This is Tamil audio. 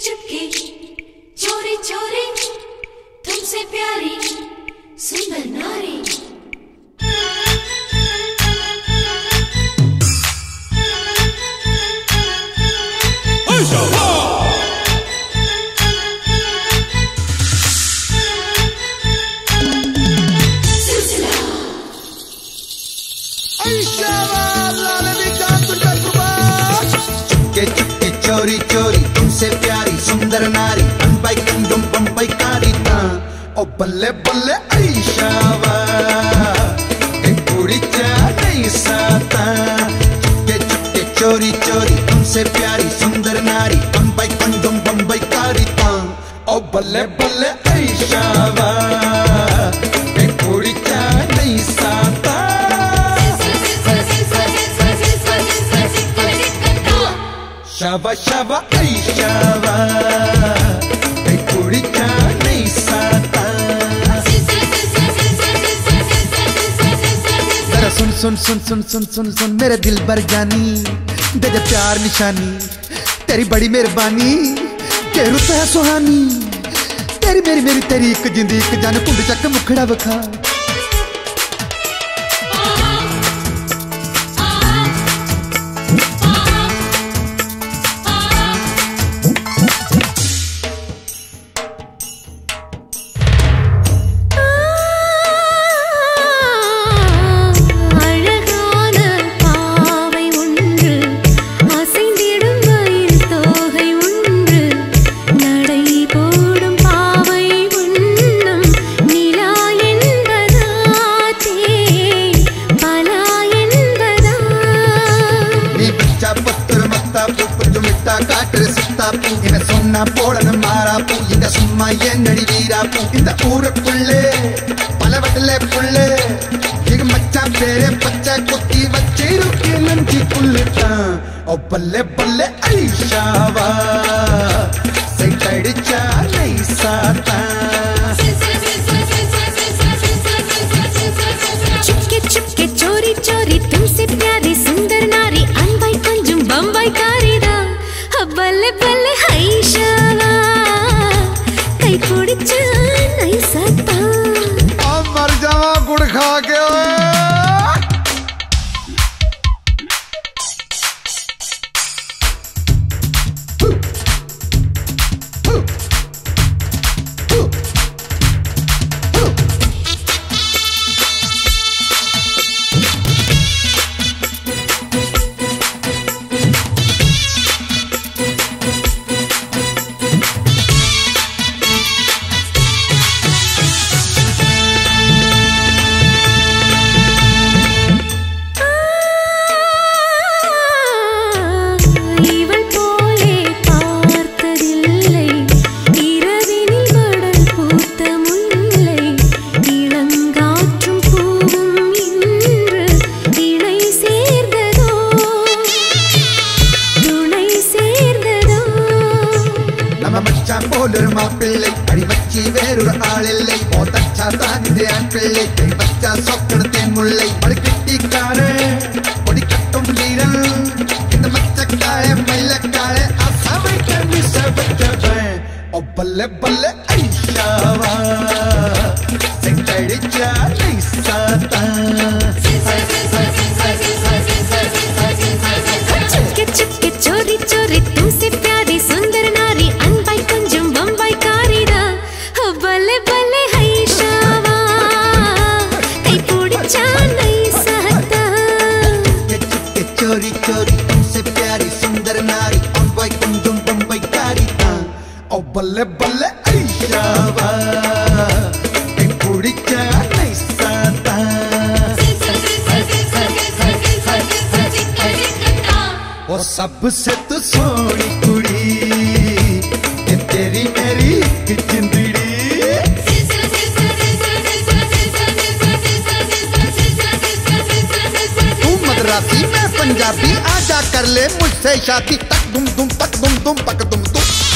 चुपके चोरी चोरी तुमसे प्यारी सुंदर नारी। चोरी चोरी तुमसे प्यारी सुंदर नारी अनबाई कंदम बंबई कारी ता ओ बल्ले बल्ले ऐशावा एक पूरी नहीं साता। चुपके चुपके चोरी चोरी तुमसे प्यारी सुंदर नारी अनबाई कंदम बंबई कारी ता ओ बल्ले बल्ले ऐशावा एक पूरी नहीं साता। शाबा शाबा ऐशावा एक कुड़ी का नहीं साता। जरा सुन सुन सुन सुन सुन सुन सुन मेरे दिल भर जानी दे दे प्यार निशानी तेरी बड़ी मेहरबानी के रुत है सुहानी तेरी मेरी मेरी तेरी एक जिंदगी एक जान कुंड चक मुखड़ा बखा। சொன்னா போடணும் மாறாப்பூ இந்த சும்மா என்னடி வீராப்பூ இந்த ஊருக்குள்ளே பல வட்டலே புள்ளே எங்க மச்சான் பேரே பச்சை கொத்தி வச்சிருக்கு நஞ்சி புள்ளுட்டான் ஓ பல்லே பல்லே ஐஷாவா சைட்டடிச்சா நைசாத்தா। चुपके चुपके चोरी चोरी तुमसे प्यारी सुंदर नारी अनबाई कंजुम बंबई कारी दा बल्ले बल्ले ऐशावा कई कुड़चा नहीं सकता। अब मर जावा गुड़ खा के மாப்பிள்ளை அடி வச்சி வேறொரு ஆள் இல்லை போத்தச்சா தானிதே ஆண் பிள்ளை கை வச்சா சொக்கெடுத்தேன் முல்லை படி கட்டிக்காரே பொடி கட்டும் வீரன் இந்த மச்சக்காய மயிலக்காய அசவை கண்ணி சபச்சவன் ஓ பல்லே பல்லே ஐஷாவா செங்கடிச்சா நைசாத்தா। चुपके चुपके चोरी चोरी तुमसे प्यारी सुंदर नारी अनबाई कंजुम बंबई कारी दा बल्ले बल्ले ऐशावा कई कुड़चा नहीं सहता। चुपके चोरी चोरी तुमसे प्यारी सुंदर नारी अनबाई कंजुम बंबई कारी दा ओ बल्ले बल्ले ऐशावा एक कुड़ी का नहीं साता। वो सबसे तो सोनी कुड़ी ये तेरी मेरी जिंदड़ी। तू मद्रासी मैं पंजाबी आजा कर ले मुझसे शादी तक दुम दुम तक दुम दुम तक दुम दुम।